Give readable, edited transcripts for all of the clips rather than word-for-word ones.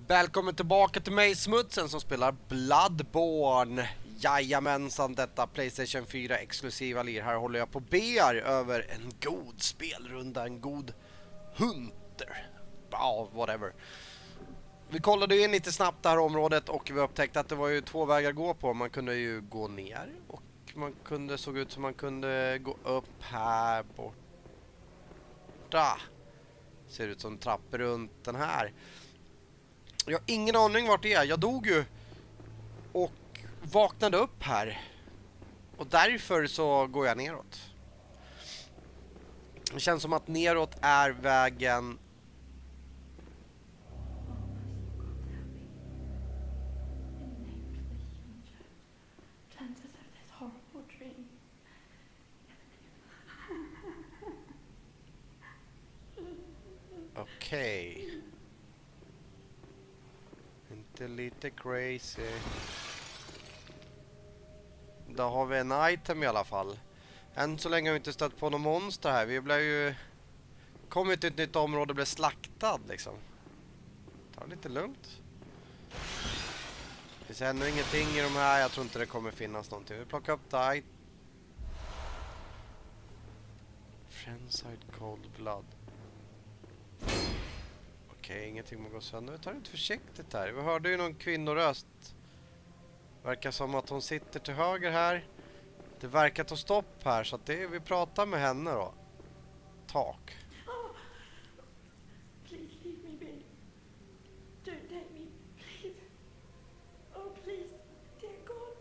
Välkommen tillbaka till mig, Smutsen, som spelar Bloodborne. Jajamensan, detta PlayStation 4 exklusiva lir. Här håller jag på BR över en god spelrunda, en god hunter. Ja, whatever. Vi kollade in lite snabbt det här området och vi upptäckte att det var ju två vägar att gå på. Man kunde ju gå ner och man kunde, såg ut som man kunde gå upp här borta. Ser ut som trappor runt den här. Jag har ingen aning vart det är. Jag dog ju och vaknade upp här. Och därför så går jag neråt. Det känns som att neråt är vägen. Okej. Inte lite crazy. Då har vi en item i alla fall. Än så länge har vi inte stött på någon monster här. Vi blev ju... kommit till ett nytt område och blev slaktad liksom. Ta det lite lugnt. Det finns ännu ingenting i de här. Jag tror inte det kommer finnas någonting. Vi plockar upp det. Friendside Cold Blood. Okej, ingenting må gå sönder. Vi tar det lite försiktigt här. Vi hörde ju någon kvinnoröst. Verkar som att hon sitter till höger här. Det verkar ta stopp här, så att det, vi pratar med henne då. Tak. Please leave me be. Don't take me, please. Oh, please, dear God.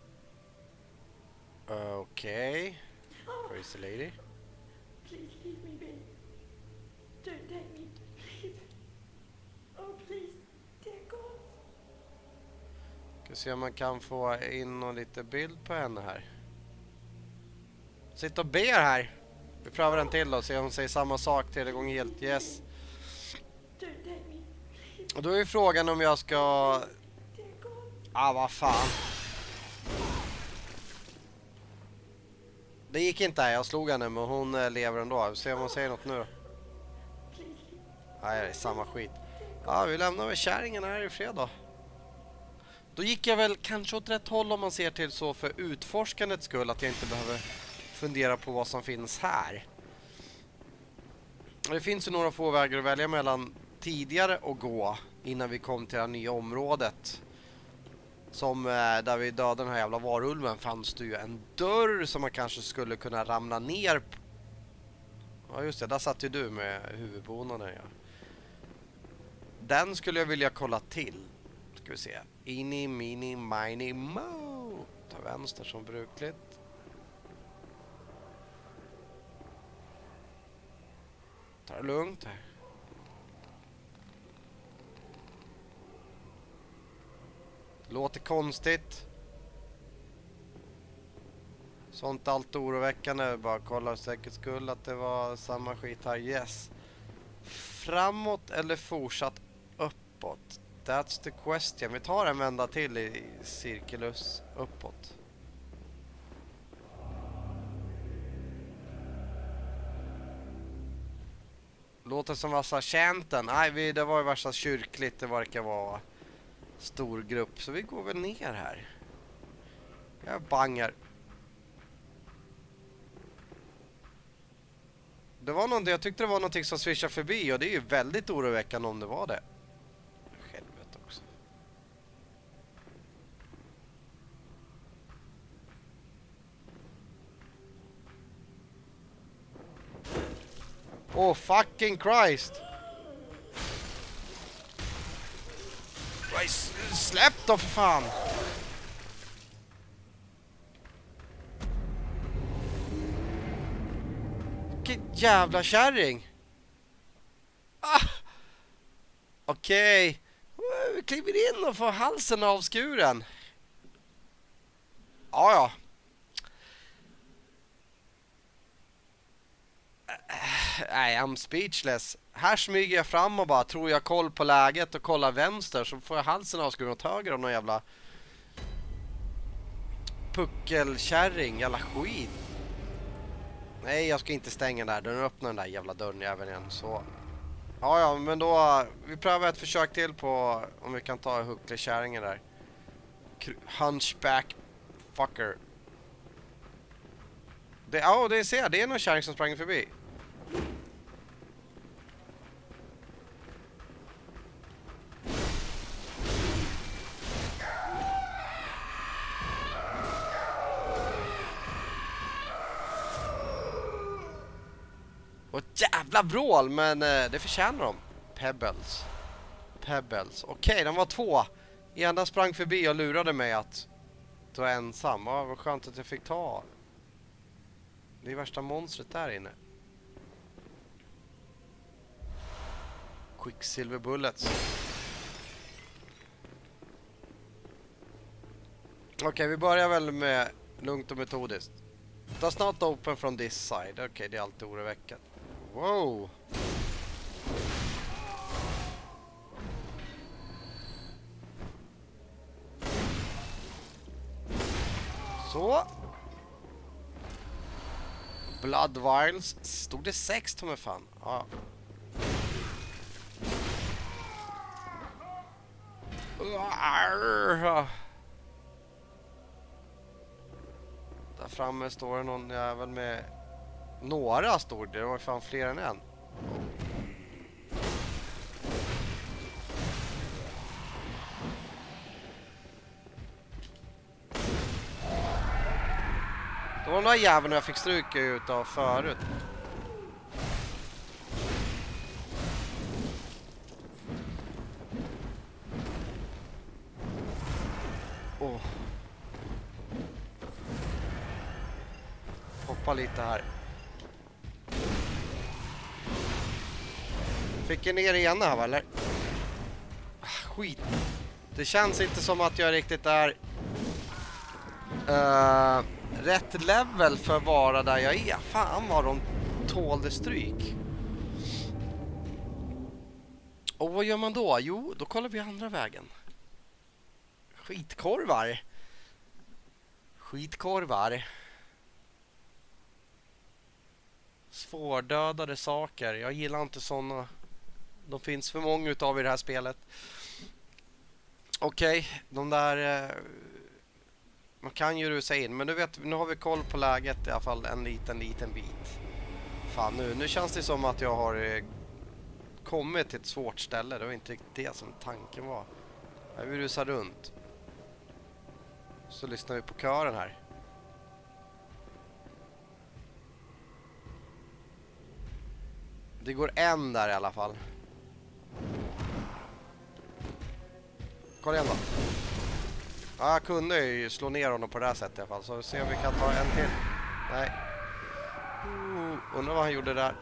Okej. Crazy lady. Please leave me be. Don't take me, please. Oh, please, dear God. Ska se om man kan få in någon lite bild på henne här. Sitt och ber här. Vi prövar en till då, se om hon säger samma sak tredje gången helt. Yes. Don't take me, please, Och då är frågan om jag ska... dear God. vad fan. Det gick inte här, jag slog henne, men hon lever ändå. Vi ser om hon säger något nu då. Please leave. Nej, det är samma skit. Ja, vi lämnar väl kärringen här i fred då. Då gick jag väl kanske åt rätt håll om man ser till så för utforskandets skull, att jag inte behöver fundera på vad som finns här. Det finns ju några få vägar att välja mellan tidigare och gå innan vi kom till det nya området. Som där vi dödade den här jävla varulven fanns det ju en dörr som man kanske skulle kunna ramla ner på. Ja just det, där satt ju du med huvudbonaden. Ja. Den skulle jag vilja kolla till. Ska vi se. Inni, mini, mini, mo. Ta vänster som brukligt. Ta det lugnt här. Låter konstigt. Sånt allt oroväckande. Bara kolla säkert skull att det var samma skit här. Yes. Framåt eller fortsatt uppåt? That's the question. Vi tar en vända till i cirkulus uppåt. Låter som vassa tjänten. Nej, det var ju värsta kyrkligt. Det verkar vara stor grupp. Så vi går väl ner här. Jag bangar. Det var någonting, jag tyckte det var någonting som swishade förbi. Och det är ju väldigt oroväckande om det var det. Helvete också. Oh fucking Christ. Släpp då för fan. Vilken jävla kärring. Okej. Vi kliver in och får halsen avskuren. Ja. Nej, I'm speechless. Här smyger jag fram och bara tror jag koll på läget och kollar vänster, så får jag halsen avskuren åt höger av någon jävla puckelkärring, jävla skit. Nej, jag ska inte stänga den där. Den öppnar den där jävla dörren även igen. Så. Ja, men då... Vi prövar ett försök till på om vi kan ta hucklekärringen där. Hunchback fucker. Det är någon kärring som sprang förbi. Och jävla vrål, men det förtjänar de. Pebbles. Okej, de var 2. Ena sprang förbi och lurade mig att du är ensam. Ja, vad skönt att jag fick ta. Det är värsta monstret där inne. Quicksilver bullets. Okej, vi börjar väl med lugnt och metodiskt. Does not open from this side. Okej, det är alltid oroväckande. Wow. Så. Blood vials. Stod det 6 till mig fan? Ja. Där framme står det någon jävel med... Några stod det. Det var fan fler än en. Det var den där jäveln jag fick stryka ut av förut. Åh. Hoppa lite här. Fick jag ner igen här, eller? Skit. Det känns inte som att jag riktigt är rätt level för att vara där jag är. Fan vad de tålde stryk. Och vad gör man då? Jo, då kollar vi andra vägen. Skitkorvar. Svårdödade saker. Jag gillar inte såna. De finns för många utav i det här spelet. Okej, de där... man kan ju rusa in. Men nu har vi koll på läget i alla fall en liten bit. Fan, nu känns det som att jag har kommit till ett svårt ställe. Det var inte riktigt det som tanken var. Vi rusar runt. Så lyssnar vi på kören här. Det går en där i alla fall. Kolla igen då. Ja, jag kunde ju slå ner honom på det här sättet i alla fall. Så vi ser om vi kan ta en till. Nej. Undrar vad han gjorde där.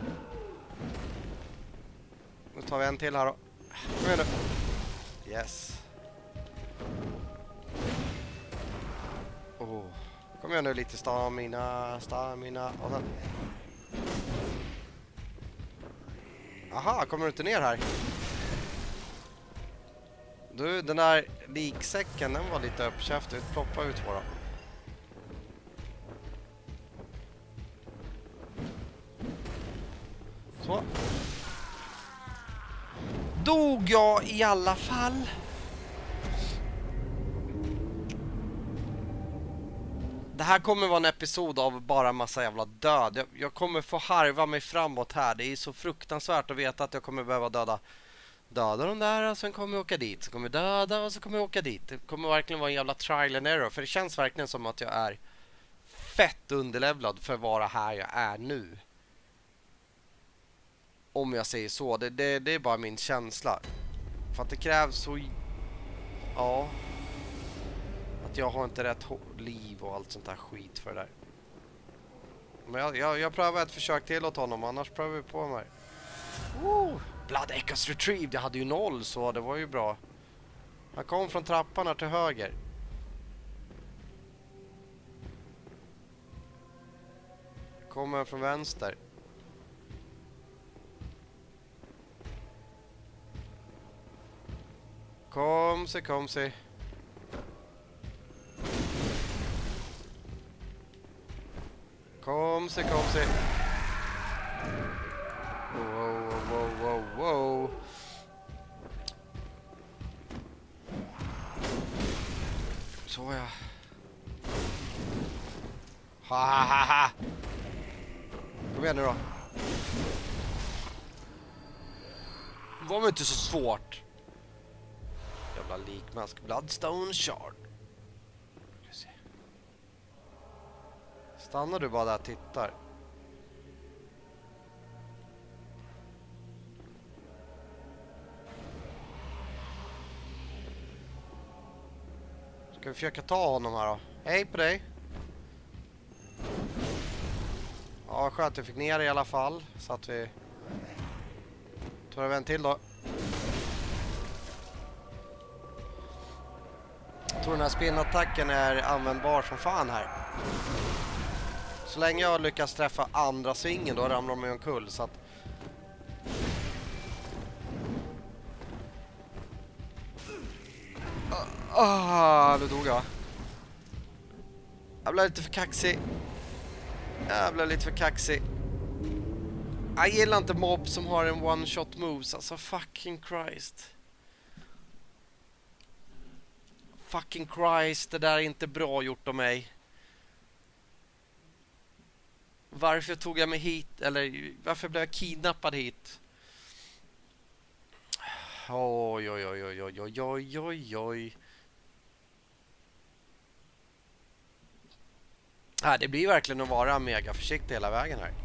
Nu tar vi en till här då. Kom igen nu. Yes. Kom igen nu, lite stamina. Och sen. Aha, kommer du inte ner här? Du, den där liksäcken, den var lite uppkäftig. Ploppa ut bara. Så. Dog jag i alla fall? Det här kommer vara en episod av bara massa jävla död. Jag kommer få harva mig framåt här. Det är så fruktansvärt att veta att jag kommer behöva döda de där och sen kommer jag åka dit. Så kommer jag döda och så kommer jag åka dit. Det kommer verkligen vara en jävla trial and error. För det känns verkligen som att jag är fett underlevlad för att vara här jag är nu. Om jag säger så. Det är bara min känsla. För att det krävs så... Ja... Att jag har inte rätt liv och allt sånt där skit för det där. Men jag prövar ett försök till åt honom, annars prövar vi på mig. Blood Echoes Retrieved, jag hade ju 0 så det var ju bra. Han kom från trappan här till höger. Kommer från vänster. Kom se. Kom se. Wow. Wow. Så ja. Ha ha ha ha. Kom igen nu då. Var väl inte så svårt. Jävla likmask. Bloodstone shard. Stannar du bara där och tittar? Ska vi försöka ta honom här då? Hej på dig. Ja, skönt att vi fick ner i alla fall. Så att vi tar en till då. Jag tror den här spinattacken är användbar som fan här. Så länge jag lyckas träffa andra svingen då ramlar de i en kull. Så att... nu dog jag. Jag blev lite för kaxig. Jag gillar inte mobb som har en one-shot moves. Alltså fucking Christ. Fucking Christ, det där är inte bra gjort av mig. Varför tog jag mig hit? Eller varför blev jag kidnappad hit? Oj, oj, oj, oj, oj, oj, oj, oj, oj. Det blir verkligen att vara mega försiktig hela vägen här.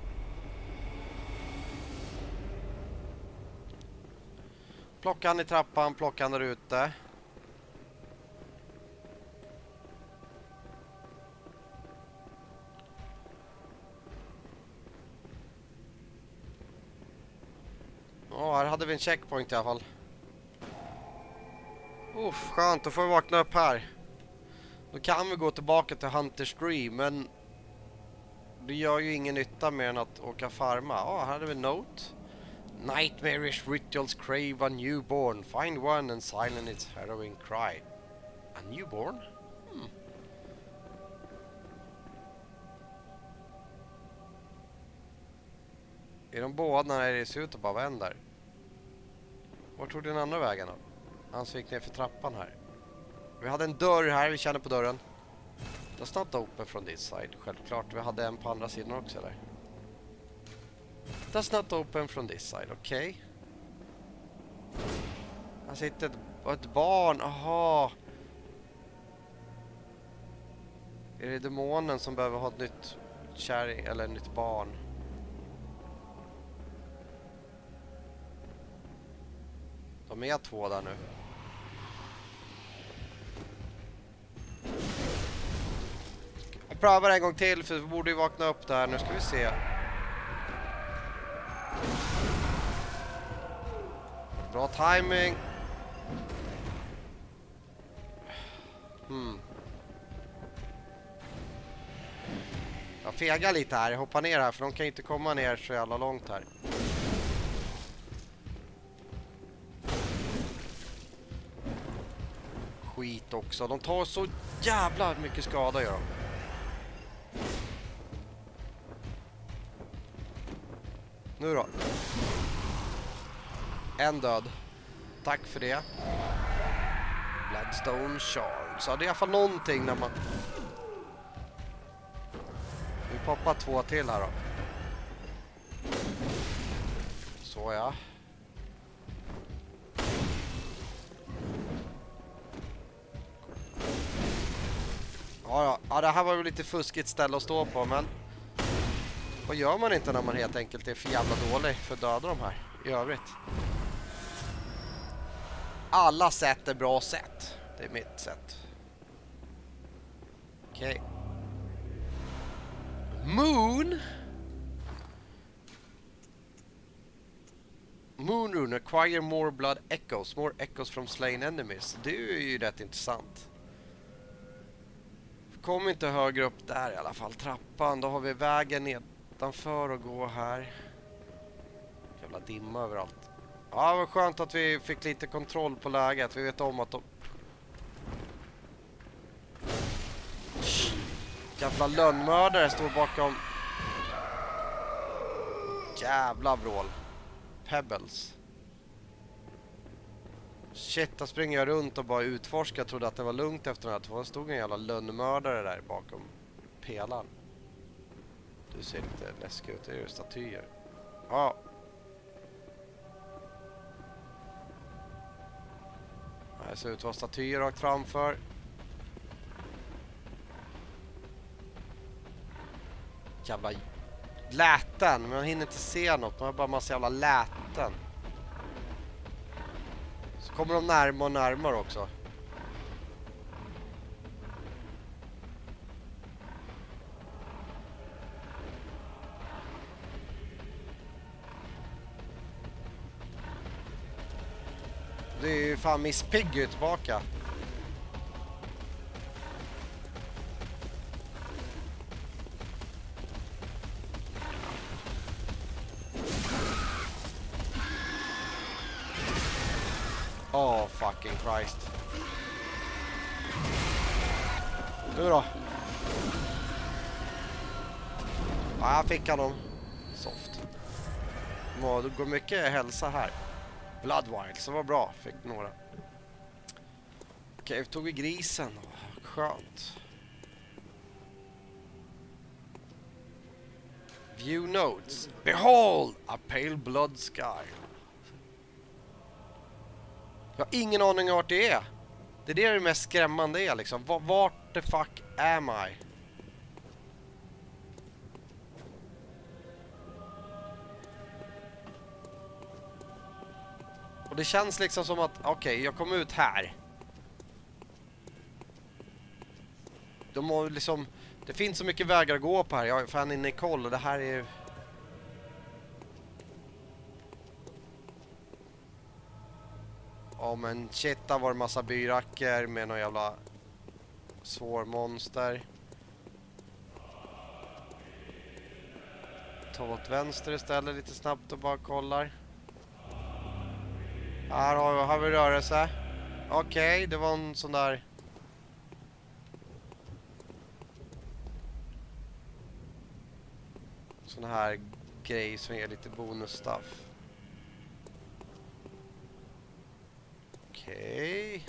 Plocka han i trappan, plocka han där ute. Ja, här hade vi en checkpoint i alla fall. Skönt, då får vi vakna upp här. Då kan vi gå tillbaka till Hunter's Dream, men det gör ju ingen nytta mer än att åka farma. Här hade vi note. Nightmarish rituals crave a newborn. Find one and silence its harrowing cry. A newborn? Är de båda när det ser ut att bara vänder? Vart tog den andra vägen då? Han gick ner för trappan här. Vi hade en dörr här, vi känner på dörren. That's not open from this side, självklart. Vi hade en på andra sidan också där. That's not open from this side, okej. Här sitter ett barn, aha. Är det demonen som behöver ha ett nytt kärring eller ett nytt barn? De är två där nu. Jag prövar en gång till för vi borde ju vakna upp där. Nu ska vi se. Bra timing. Jag fegar lite här. Jag hoppar ner här för de kan inte komma ner så jävla långt här. Skit också. De tar så jävla mycket skada gör de. Nu då. En död. Tack för det. Bloodstone shard. Så det är i alla fall någonting när man... Vi poppar två till här då. Så ja. Ja, det här var ju lite fuskigt ställe att stå på, men vad gör man inte när man helt enkelt är för jävla dålig för att döda de här i övrigt? Alla sätt är bra sätt. Det är mitt sätt. Okej. Moon. Moon rune acquire more blood echoes. More echoes from slain enemies. Det är ju rätt intressant. Kom inte högre upp där i alla fall. Trappan. Då har vi vägen nedanför och gå här. Jävla dimma överallt. Ja, det var skönt att vi fick lite kontroll på läget. Vi vet om att de... Jävla lönnmördare står bakom. Jävla vrål. Pebbles. Shit, då springer jag runt och bara utforskar. Jag trodde att det var lugnt efter den här. Det stod en jävla lönnmördare där bakom pelaren. Du ser lite läskig ut. Det är ju statyer. Ja. Det ser ut att vara statyer rakt framför. Jävla läten. Men man hinner inte se något. Man har bara massa jävla läten. Så kommer de närmare och närmare också. Det är ju fan Miss Piggy tillbaka. Oh fucking Christ. Nu då? Ja, jag fick honom. Soft. Det går mycket hälsa här. Bloodwild, så var bra. Fick några. Okej, vi tog vi grisen. Skönt. View notes. Behold, a pale blood sky. Jag har ingen aning om vart det är. Det är det mest skrämmande är liksom. Vart the fuck am I? Och det känns liksom som att okej, jag kom ut här. De har liksom, det finns så mycket vägar att gå på här. Jag är fan inne i koll och det här är... Ja men shit, där var det massa byracker med någon jävla svår monster. Ta åt vänster istället lite snabbt och bara kollar. Här har vi rörelse. Okej, det var en sån där... Sån här grej som ger lite bonusstuff. Okej.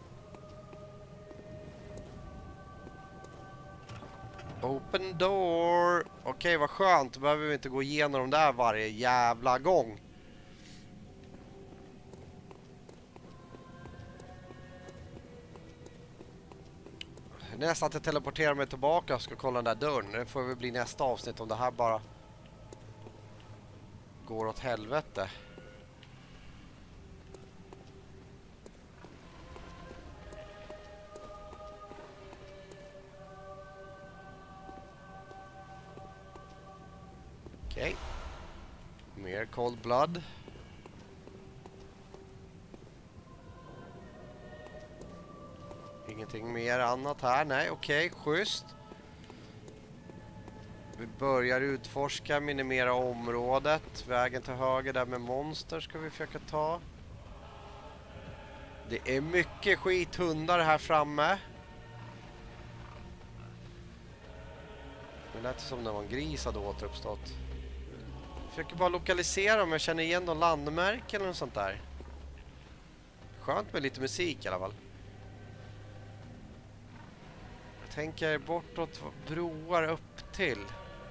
Open door. Okej, vad skönt. Då behöver vi inte gå igenom dem där varje jävla gång. Nästan att jag teleporterar mig tillbaka och ska kolla den där dörren. Det får väl bli nästa avsnitt om det här bara går åt helvete. Okej. Mer cold blood. Ingenting mer annat här. Nej, okej, schysst. Vi börjar utforska, minimera området. Vägen till höger där med monster ska vi försöka ta. Det är mycket skithundar här framme. Det lät som det var en gris hade återuppstått. Jag försöker bara lokalisera om jag känner igen någon landmärke eller något sånt där. Skönt med lite musik i alla fall. Jag tänker bortåt broar upp till.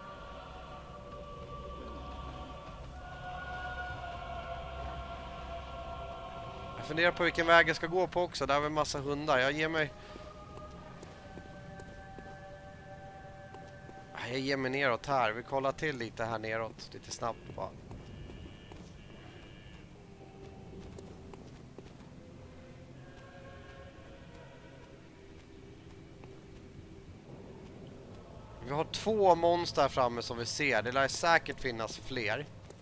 Jag funderar på vilken väg jag ska gå på också. Där har vi en massa hundar. Jag ger mig neråt här. Vi kollar till lite här neråt. Lite snabbt bara. Vi har 2 monster här framme som vi ser. Det lär säkert finnas fler.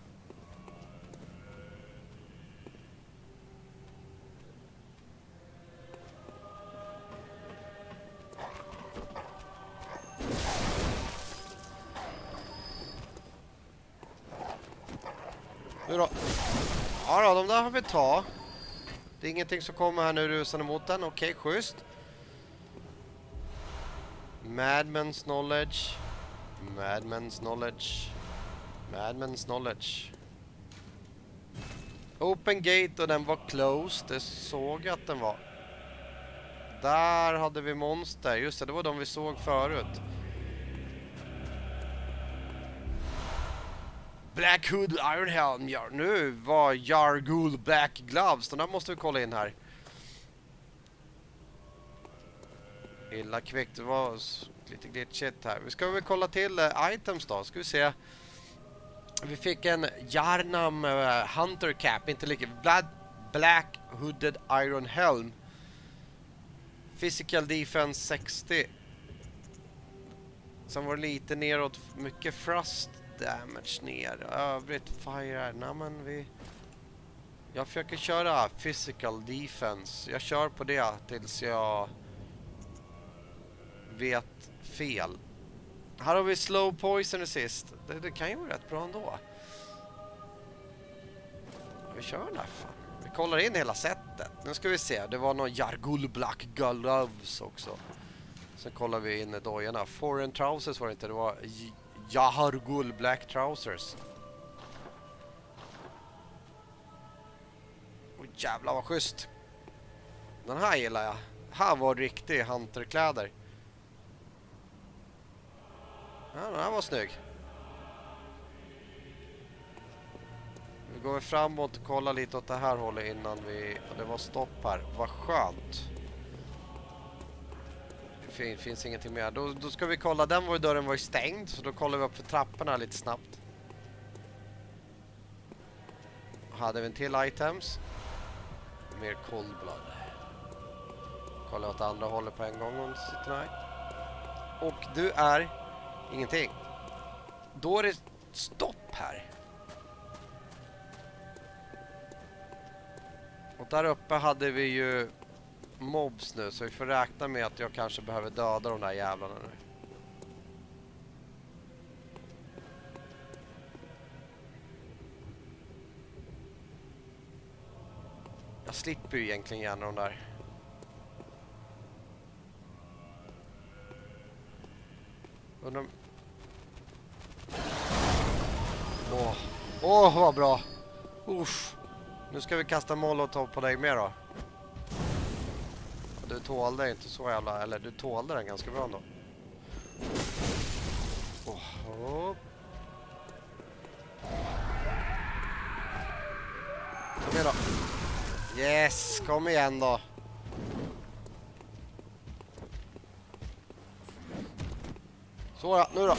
Nu då. Ja då, de där har vi ta. Det är ingenting som kommer här nu rusande mot den. Okej, schysst. Madman's knowledge. Madman's knowledge. Madman's knowledge. Open gate och den var closed. Det såg jag att den var. Där hade vi monster. Just det, det var de vi såg förut. Black Hood, Iron Helm. Ja, nu var Jargul Black Gloves. De där måste vi kolla in här. Illa kvickt. Det var lite glitchigt här. Vi ska väl kolla till items då. Ska vi se. Vi fick en Jarnam Hunter Cap. Inte lika. Black Hooded Iron Helm. Physical Defense 60. Sen var det lite neråt. Mycket Frost Damage ner. Övrigt Fire. Nej, men jag försöker köra Physical Defense. Jag kör på det tills jag vet fel. Här har vi Slow Poison Assist. Det kan ju vara rätt bra ändå. Vi kör den här fan. Vi kollar in hela setet. Nu ska vi se. Det var någon Jargul Black Gloves också. Sen kollar vi in i dojorna. Foreign Trousers var det inte. Det var Jargul Black Trousers. Åh jävlar vad schysst. Den här gillar jag. Här var riktig hunterkläder. Ja, den här var snygg. Vi går framåt och kollar lite åt det här hållet innan vi... Det var stopp här. Vad skönt. Det finns ingenting mer. Då ska vi kolla. Dörren var ju stängd. Så då kollar vi upp för trapporna lite snabbt. Hade vi en till items. Mer cold blood. Kolla åt andra hållet på en gång. Och du är... ingenting. Då är det stopp här. Och där uppe hade vi ju mobs nu. Så vi får räkna med att jag kanske behöver döda de där jävlarna nu. Jag slipper ju egentligen gärna de där. Undrar... Åh, vad bra. Uff. Nu ska vi kasta molotov på dig med då. Du tålde inte så jävla... Eller du tålde den ganska bra ändå. Kom igen då. Yes, kom igen då. Så ja, nu då.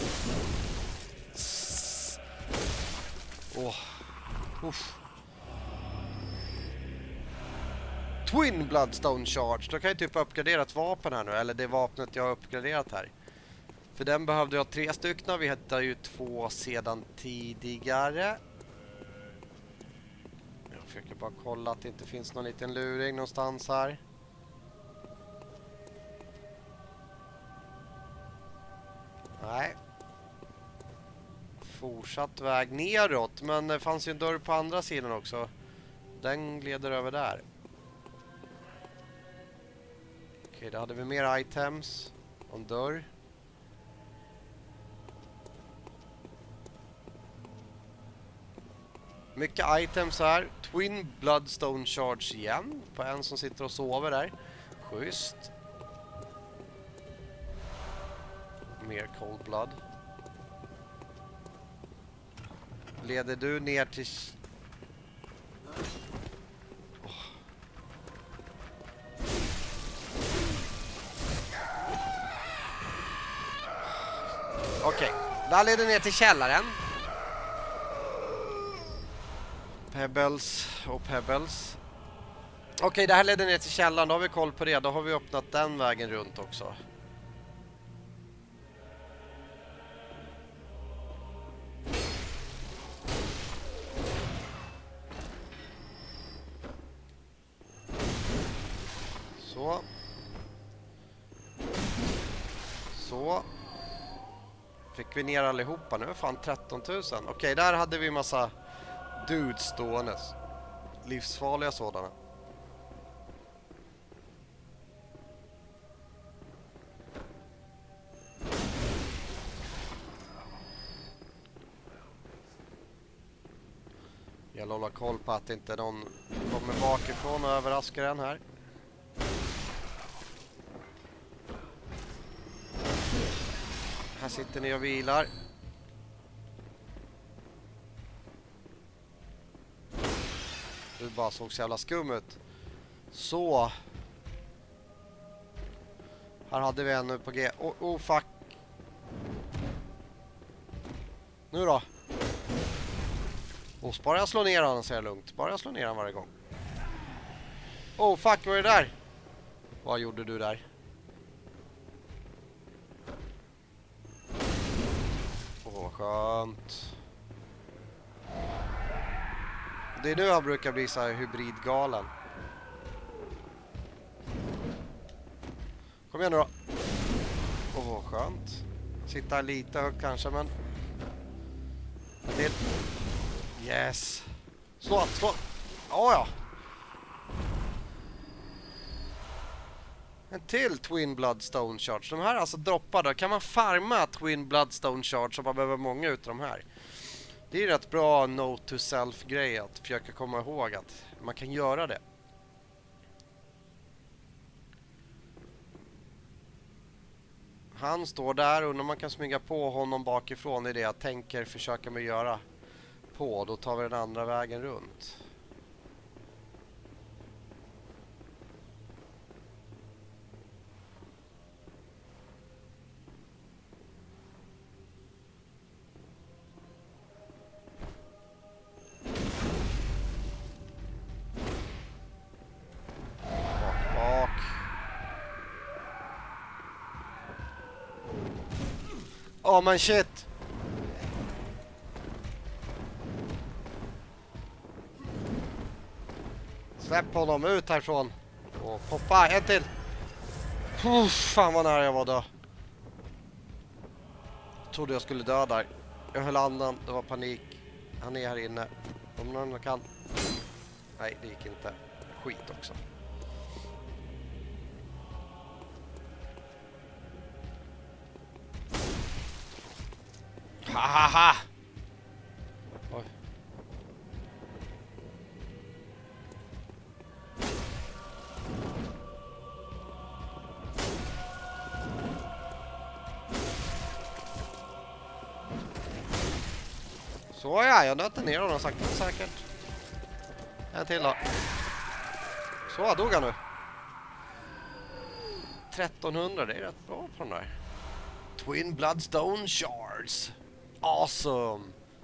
Twin Bloodstone Charge. Då kan jag typ uppgradera ett vapen här nu. Eller det vapnet jag har uppgraderat här. För den behövde jag 3 stycken. Vi hittade ju 2 sedan tidigare. Jag försöker bara kolla att det inte finns någon liten luring någonstans här. Nej. Fortsatt väg neråt. Men det fanns ju en dörr på andra sidan också. Den leder över där. Okej, då hade vi mer items. En dörr. Mycket items här. Twin Bloodstone Charge igen. På en som sitter och sover där. Schysst. Mer Cold Blood. Leder du ner till... Okej, där leder ner till källaren. Pebbles och Pebbles. Okej, det här leder ner till källaren. Då har vi koll på det. Då har vi öppnat den vägen runt också. Så. Så. Fick vi ner allihopa nu? Fan 13 000. Okej, där hade vi massa dudes ståendes. Livsfarliga sådana. gäller att hålla koll på att inte någon kommer bakifrån och överraskar en här. Här sitter ni och vilar. Du bara såg så jävla skum ut. Så. Här hade vi en nu på G. Oh fuck. Nu då. Och bara jag slår ner honom så är det lugnt. Bara jag slår ner honom varje gång. Oh fuck, vad är det där? Vad gjorde du där? Åh, skönt. Det är nu jag brukar bli så här hybridgalen. Kom igen nu då. Åh, skönt. Sitta lite högt kanske, men... Till. Yes. Slå. Ja. En till Twin Bloodstone Charge. De här är alltså droppade. Kan man farma Twin Bloodstone Charge så man behöver många utav de här. Det är rätt bra note to self-grej att försöka komma ihåg att man kan göra det. Han står där och när man kan smyga på honom bakifrån, det är det jag tänker försöka mig göra på. Då tar vi den andra vägen runt. Bak. Åh, men shit! Släpp honom ut härifrån. Och poppa, en till. Fan vad nära jag var då. Trodde jag skulle dö där. Jag höll andan, det var panik. Han är här inne. Om någon kan. Nej, det gick inte. Skit också. Hahaha! Oj. Så ja, jag nötte ner honom sakta säkert. En till då. Så, dog han nu. 1300, det är rätt bra på den där. Twin Bloodstone Shards. Awesome.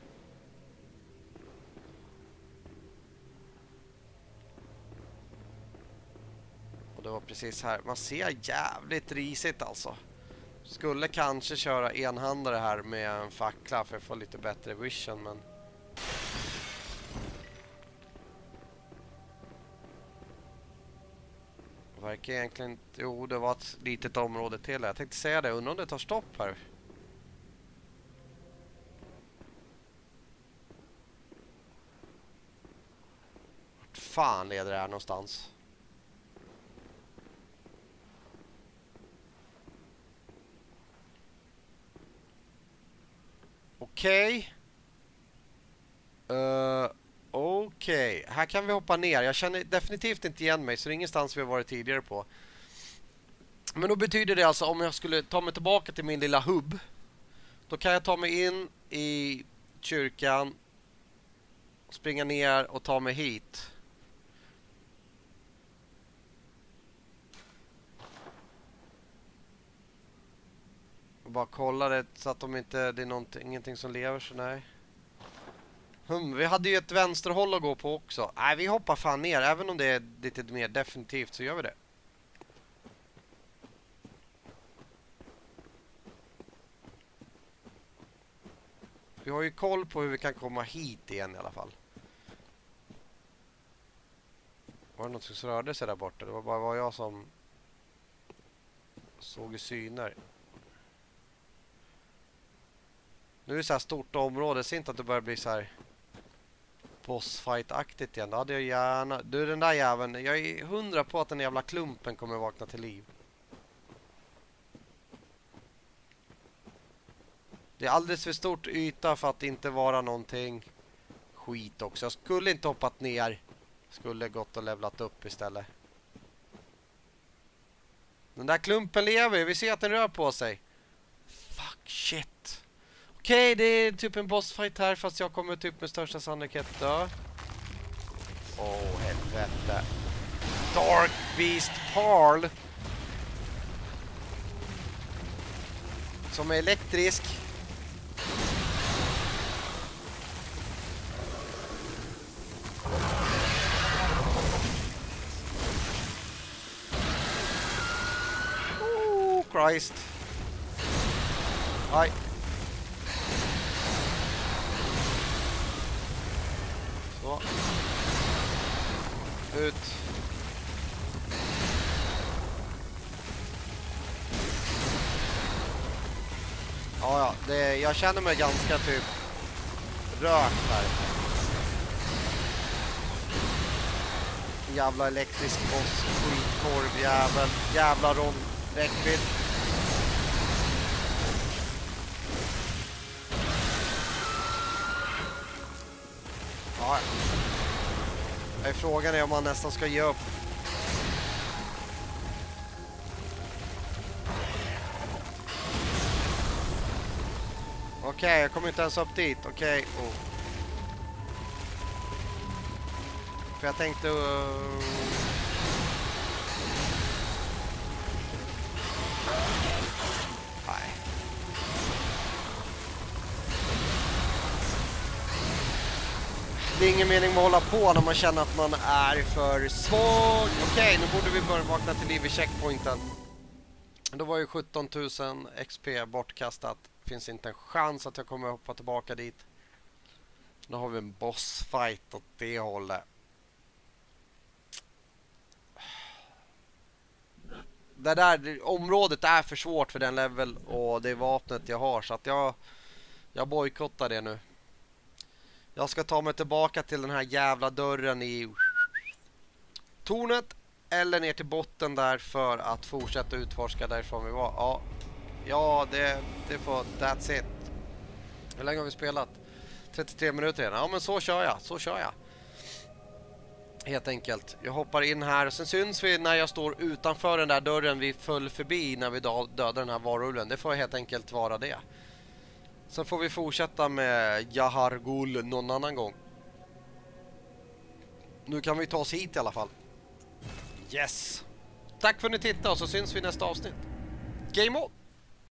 Och det var precis här. Man ser jävligt risigt alltså. Skulle kanske köra enhandare här med en fackla för att få lite bättre vision, men... Verkar egentligen inte... Jo, det var ett litet område till. Jag tänkte säga det. Undrar om det tar stopp här. Vart fan leder det här någonstans? Okej. Okej. Här kan vi hoppa ner. Jag känner definitivt inte igen mig, så det är ingenstans vi har varit tidigare på. Men då betyder det alltså om jag skulle ta mig tillbaka till min lilla hubb. Då kan jag ta mig in i kyrkan, springa ner och ta mig hit. Och bara kolla det så att de inte, det är ingenting som lever, så nej. Vi hade ju ett vänsterhåll att gå på också. Nej, vi hoppar fan ner. Även om det är lite mer definitivt så gör vi det. Vi har ju koll på hur vi kan komma hit igen i alla fall. Var det något som rörde sig där borta? Det var bara jag som såg i syner. Nu är det så här stort område. Se inte att det börjar bli så här bossfight-aktigt igen. Då hade jag gärna... Du, den där jäveln. Jag är 100 på att den jävla klumpen kommer vakna till liv. Det är alldeles för stort yta för att inte vara någonting skit också. Jag skulle inte hoppat ner. Skulle gått och levlat upp istället. Den där klumpen lever. Vi ser att den rör på sig. Fuck shit. Okej, det är typ en bossfight här. Fast jag kommer typ med största sannolikhet dö. Åh, helvete. Dark Beast Parl. Som är elektrisk. Oh, Christ. Aj. Så. Ut. Ja, jag känner mig ganska typ rökt här. Jävla elektrisk boss, skitkorv, jävla roll, räckvidd. Ja. Frågan är om man nästan ska ge upp. Okej, jag kommer inte ens upp dit. Okej. Oh. För jag tänkte... Nej. Det är ingen mening med att hålla på när man känner att man är för svag. Okej, nu borde vi börja vakna till liv i checkpointen. Då var ju 17 000 XP bortkastat. Finns inte en chans att jag kommer hoppa tillbaka dit. Då har vi en bossfight åt det hållet. Det där området är för svårt för den level och det vapnet jag har. Så att jag bojkottar det nu. Jag ska ta mig tillbaka till den här jävla dörren i tornet. Eller ner till botten där för att fortsätta utforska därifrån vi var. Ja, det får... That's it. Hur länge har vi spelat? 33 minuter redan. Ja, men så kör jag. Helt enkelt. Jag hoppar in här och sen syns vi när jag står utanför den där dörren vi föll förbi när vi dödade den här varulven. Det får helt enkelt vara det. Sen får vi fortsätta med Yahar'gul någon annan gång. Nu kan vi ta oss hit i alla fall. Yes! Tack för att ni tittade och så syns vi i nästa avsnitt. Game on!